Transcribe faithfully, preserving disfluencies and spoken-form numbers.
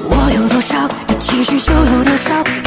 我有多少，你期许就有多少。